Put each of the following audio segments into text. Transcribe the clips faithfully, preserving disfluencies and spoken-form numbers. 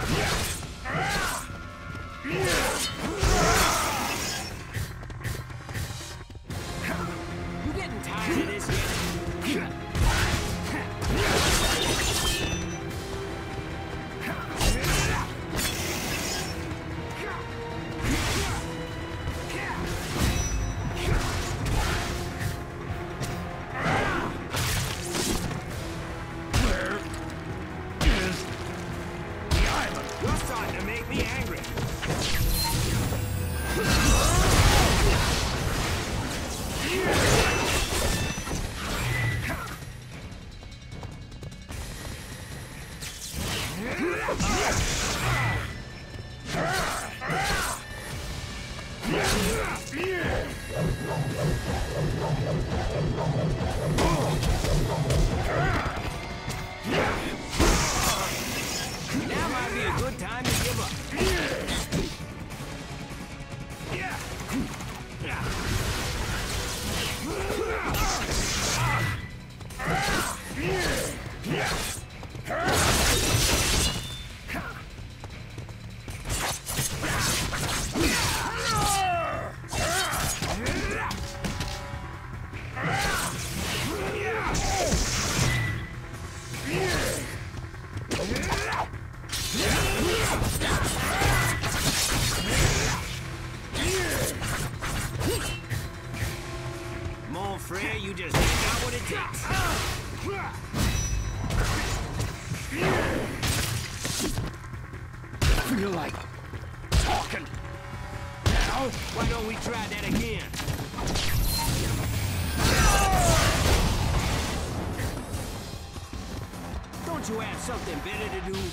You getting tired of this yet? You're starting to make me angry. Now might be a good time to give up. Mon frere, you just ain't got what it takes. Feel like talking. Now, Why don't we try that again? Don't you have something better to do?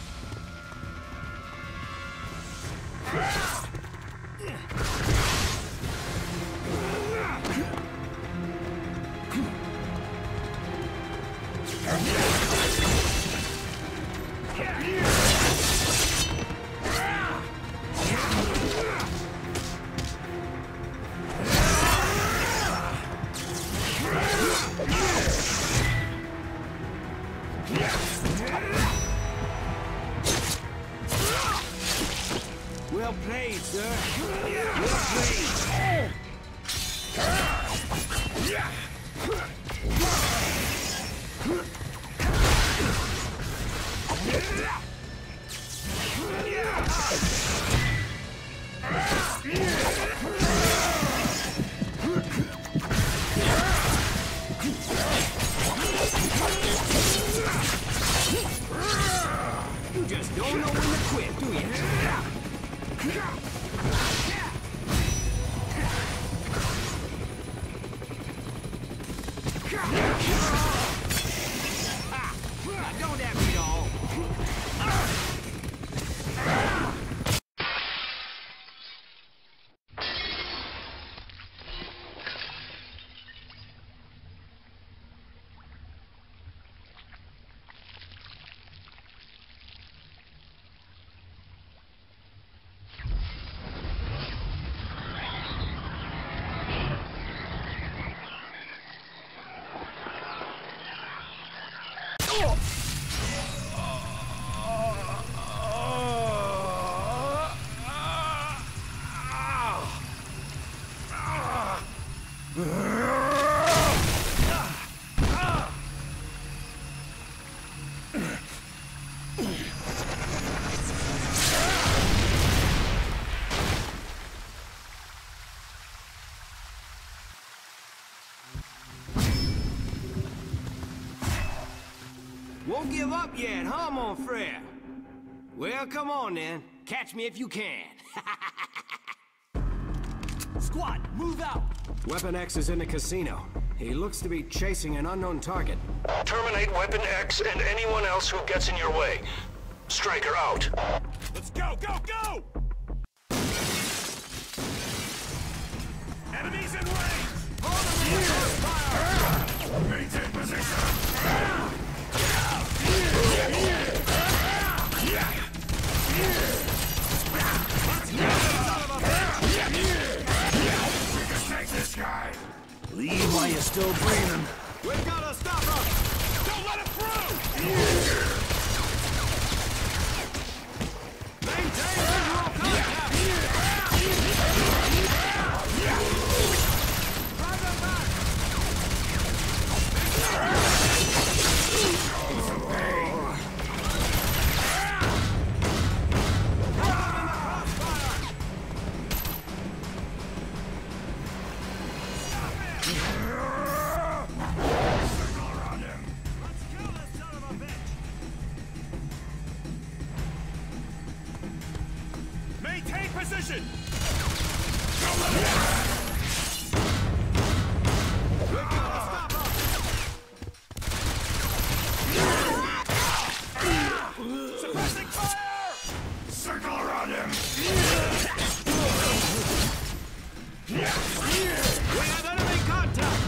Well played, sir. Well played. You just don't know when to quit, do you? Ah, don't have me all. Won't give up yet, huh, mon frere? Well, come on then. Catch me if you can. Squad, move out! Weapon X is in the casino. He looks to be chasing an unknown target. Terminate Weapon X and anyone else who gets in your way. Striker out. Let's go, go, go! Enemies in range! Hold them in crossfire! Maintain position! Take this guy! leave while you're still breathing. We've got to stop her! Don't let him through! position! Suppressing fire! Circle around him! We have enemy contact!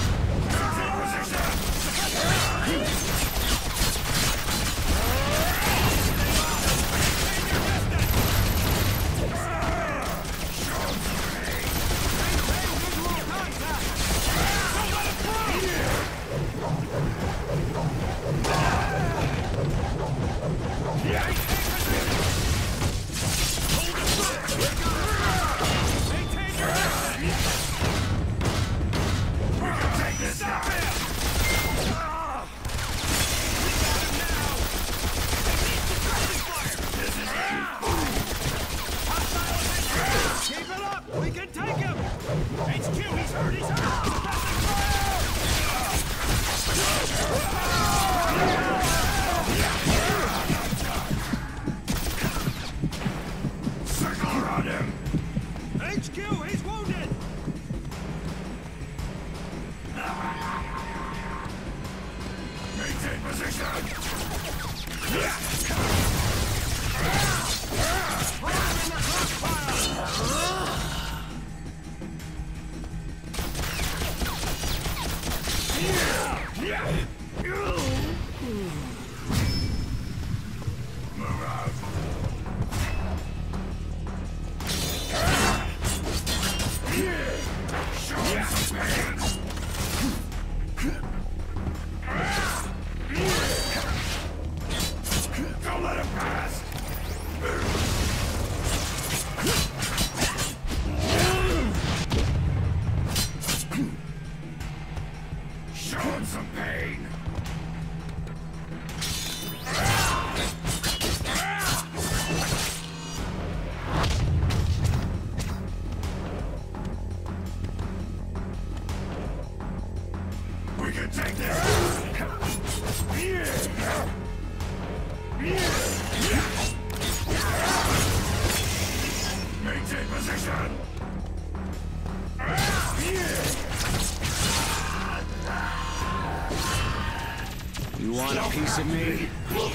You want a piece of me?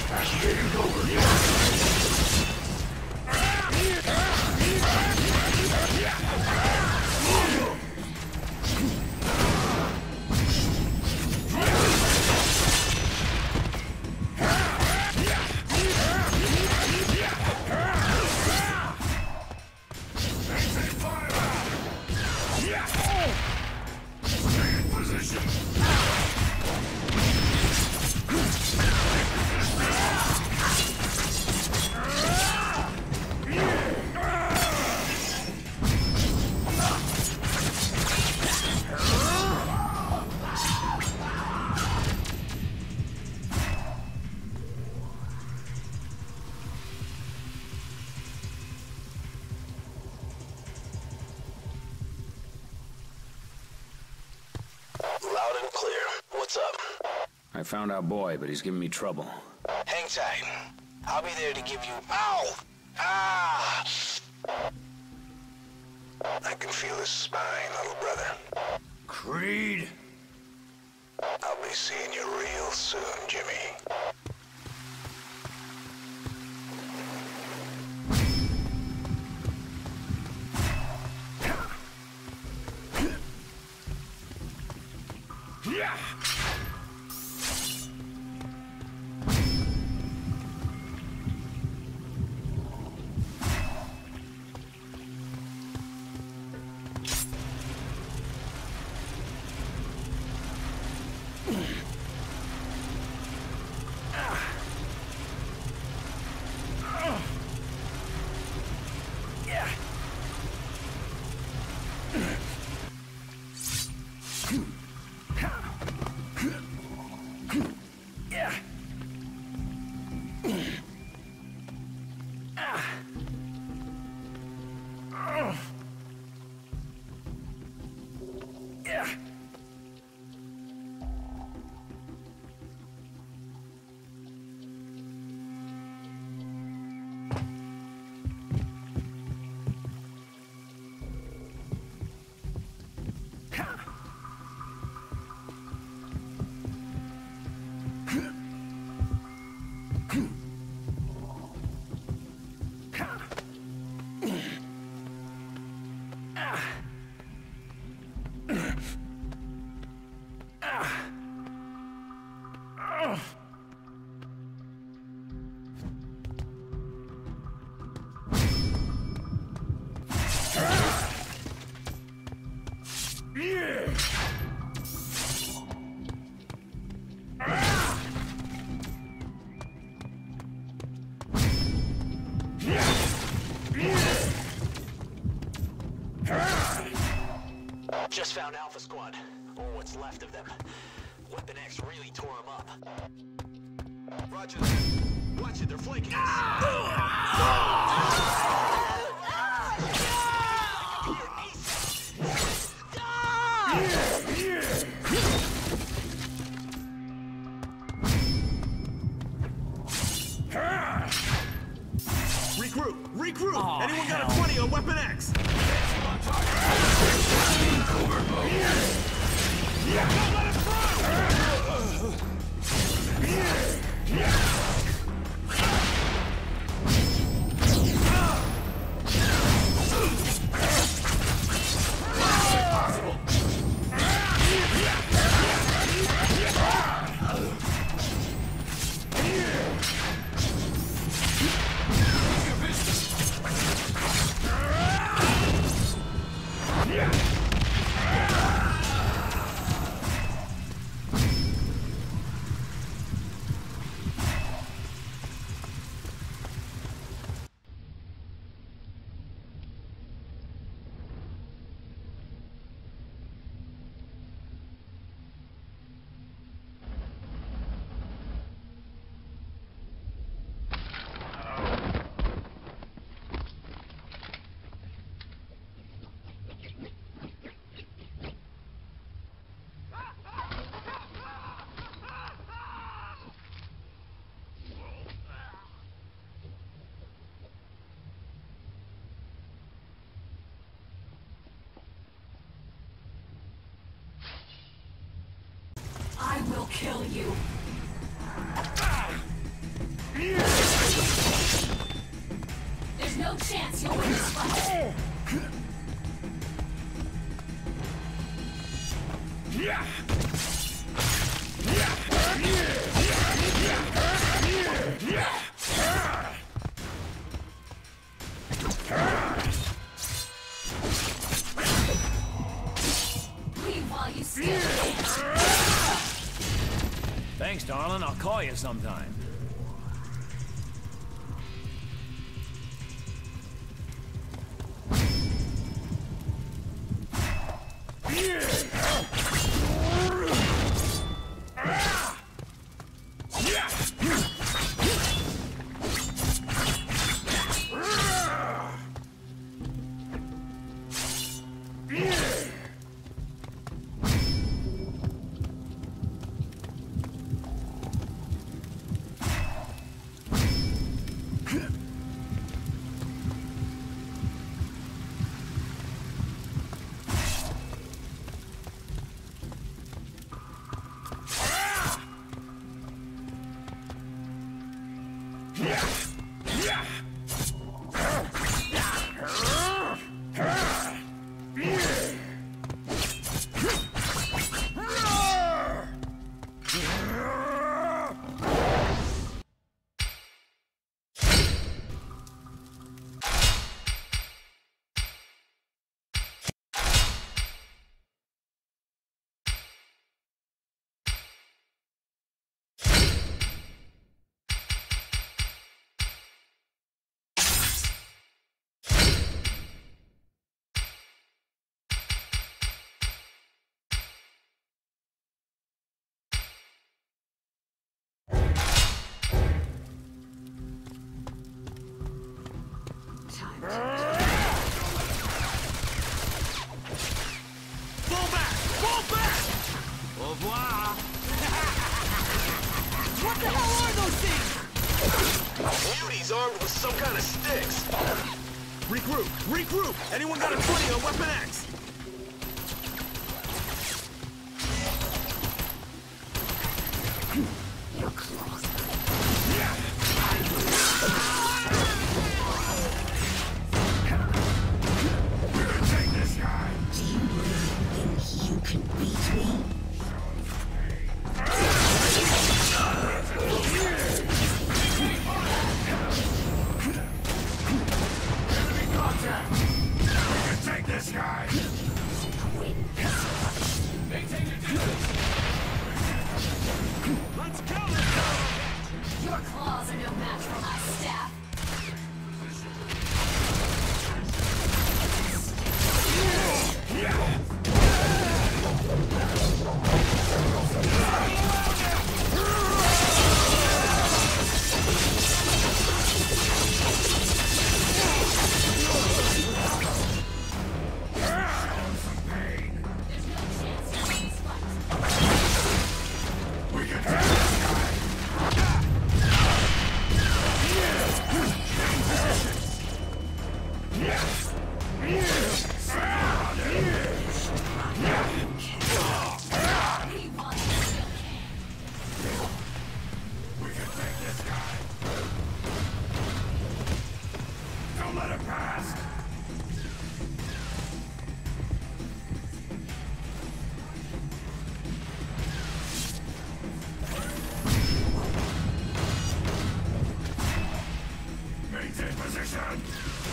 Loud and clear. What's up? I found our boy, but he's giving me trouble. Hang tight. I'll be there to give you... Ow! Ah! I can feel his spine, little brother. Creed! I'll be seeing you real soon, Jimmy. Yeah! Just found Alpha Squad, or what's left of them. Weapon X really tore them up. Roger that. Watch it, they're flanking Regroup! Regroup! Oh, Anyone hell. got a twenty on Weapon X? Covert mode. Don't let him through! I will kill you. There's no chance you'll win this fight. Leave while you still can. Thanks, darling. I'll call you sometime. Fall back! Fall back! Au revoir! What the hell are those things? Muties armed with some kind of sticks. Regroup! Regroup! Anyone got a twenty on Weapon X? Take this guy. You can beat me. Enemy contact. We can take this guy. Don't let it pass. Maintain position.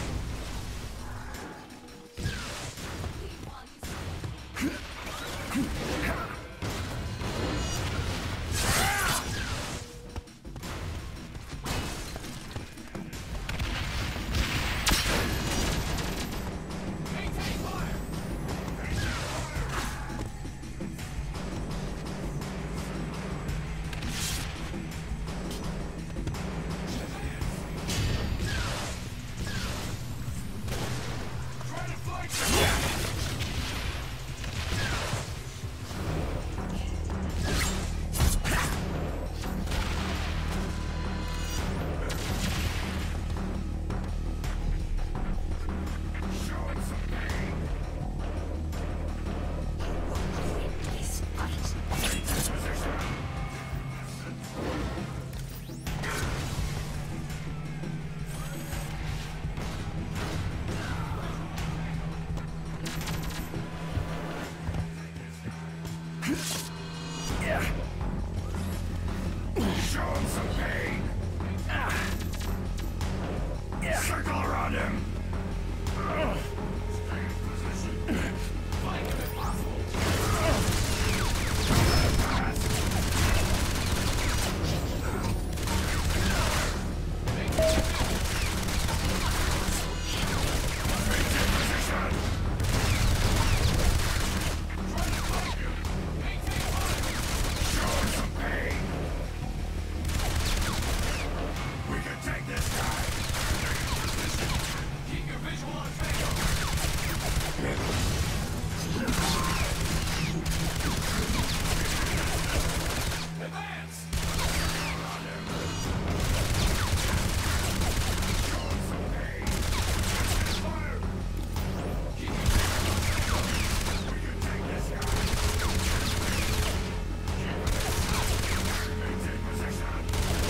Show him some pain. Circle around him. Stay in position. Fight if possible. Maintain position. Try to fight him. Maintain fire. Show him some pain. We can take this guy. Keep your visual on Advance! Around him. Show him some pain. Fire! Keep We can take this guy. Maintain position.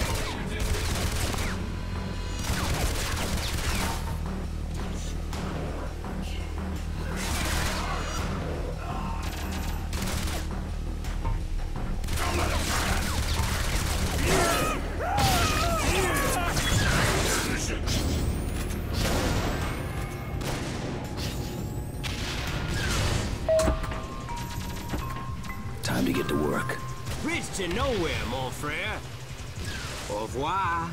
Time to get to work. Bridge to nowhere, mon frere. Au revoir.